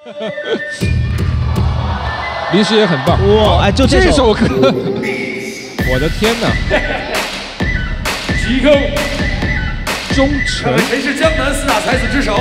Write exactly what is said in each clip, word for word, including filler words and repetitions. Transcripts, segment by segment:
临时也很棒。 哇，哎，就这这首歌，我的天哪！ 提供忠诚， 谁是江南四大才子之首？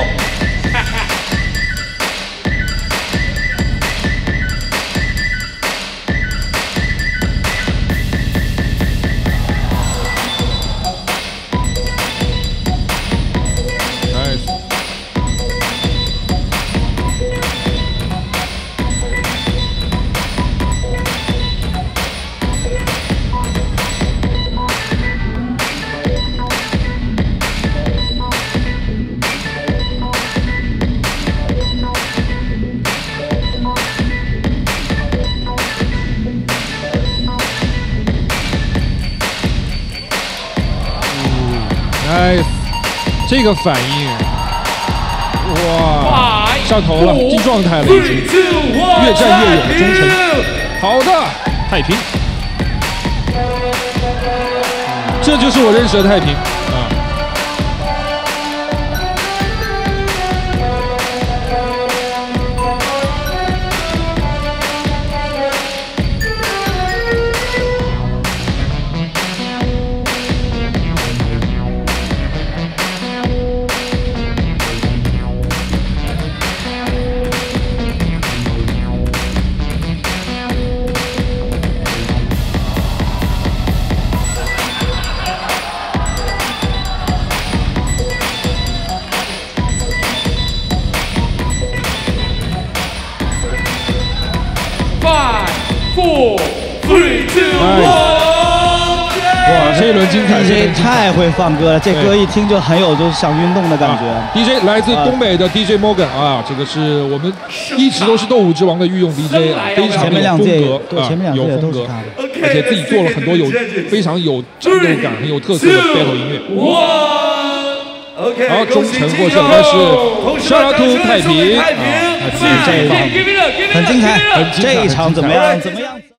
nice， 这个反应，哇，上头了，进状态了，已经，越战越勇，忠诚。好的，太平，这就是我认识的太平啊。 Five, four, three, two, one。 哇，这一轮精彩！ 这太会放歌了，这歌一听就很有就是想运动的感觉。 D J 来自东北的 D J Morgan 啊，这个是我们一直都是斗舞之王的御用 D J 啊，非常有风格啊，有风格，而且自己做了很多有非常有战斗感、很有特色的 battle 音乐。好，忠诚获胜，但是沙拉图太平啊，太平这一棒很精彩，这一场怎么样？怎么样？